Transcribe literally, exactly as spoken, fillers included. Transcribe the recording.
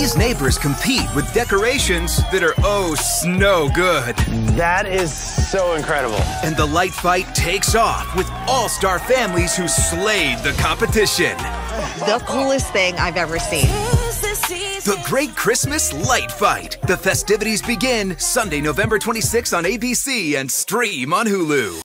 His neighbors compete with decorations that are oh snow good. That is so incredible. And the light fight takes off with all-star families who slayed the competition. The coolest thing I've ever seen. The Great Christmas Light Fight. The festivities begin Sunday, November twenty-sixth on A B C and stream on Hulu.